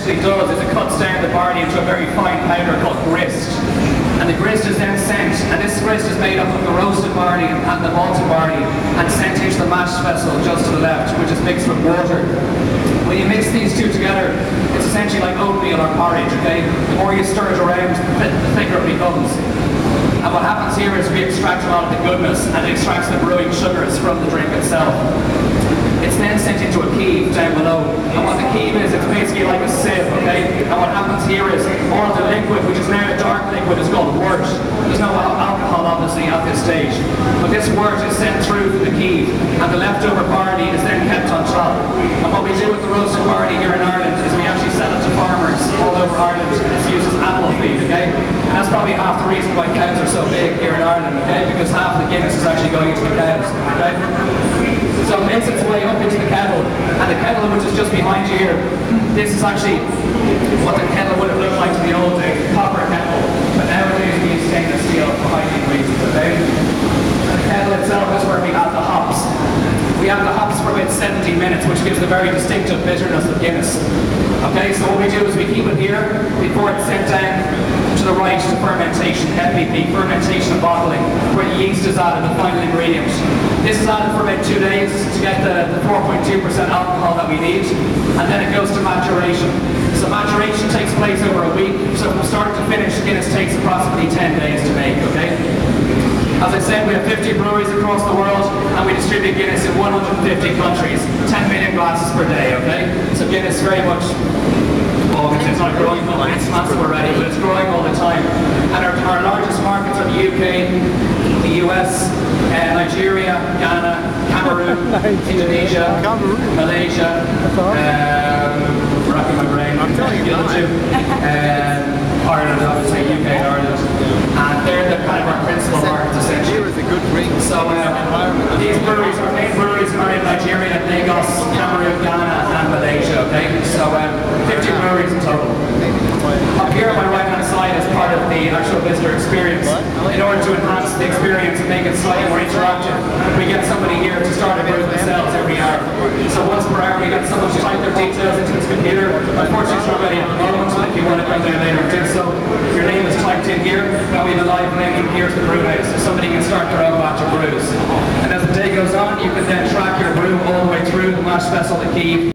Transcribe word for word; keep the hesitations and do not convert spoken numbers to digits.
essentially does is it cuts down the barley into a very fine powder called grist. And the grist is then sent, and this grist is made up of the roasted barley and the malted barley, and sent into the mash vessel just to the left, which is mixed with water. When you mix these two together, it's essentially like oatmeal or porridge, okay? The more you stir it around, the thicker it becomes. And what happens here is we extract a lot of the goodness, and it extracts the brewing sugars from the drink itself. It's then sent into a keeve down below. And what the keeve is, it's basically like a sieve, okay? And what happens here is all of the liquid, which is now a dark liquid, is called wort. There's no alcohol, obviously, at this stage. But this wort is sent through the keeve, and the leftover barley is then kept on top. And what we do with the roasted barley here in Ireland is we actually sell it to farmers all over Ireland, and it's used as animal feed, okay? And that's probably half the reason why cows are so big here in Ireland, okay? Because half the Guinness is actually going into the cows, okay? So it makes its way up into the kettle, and the kettle which is just behind you here, this is actually what the kettle would have looked like to the old days, copper kettle, but nowadays we use stainless steel for hygiene reasons, okay? And the kettle itself is where we have the hops. We have the hops for about seventy minutes, which gives the very distinctive bitterness of Guinness. Okay, so what we do is we keep it here before it's sent down to the right to fermentation, F B P, fermentation and bottling, where yeast is added, the final ingredient. This is added for about two days to get the four point two percent alcohol that we need, and then it goes to maturation. So maturation takes place over a week, so from start to finish, Guinness takes approximately ten days to make, okay? As I said, we have fifty breweries across the world, and we distribute Guinness in one hundred fifty countries, ten million glasses per day, okay? So Guinness very much, oh, it's not growing, it's massive already, but it's growing all the time. And our, our largest markets are the U K, the U S, uh, Nigeria, Ghana, Cameroon, Indonesia, Malaysia, um, racking my brain, I'm telling you, the other two, um, Ireland, obviously, U K and Ireland. And they're the kind of our principal markets, essentially. It's a good drink. So uh, these breweries, our main breweries are in Nigeria, Lagos, Cameroon, Ghana, and Malaysia, okay? So um, fifty breweries in total. Up here on my right hand side is part of the actual visitor experience. In order to enhance the experience and make it slightly more interactive, we get somebody here to start a brew themselves every hour. So once per hour we get someone to type their details into this computer. Unfortunately it's not ready at the moment, but if you want to come down later and do so, your name is typed in here, and we have a live link here to the brew house, so somebody can start their own batch of brews. And as the day goes on, you can then track your brew all the way through the mash vessel, the keeve.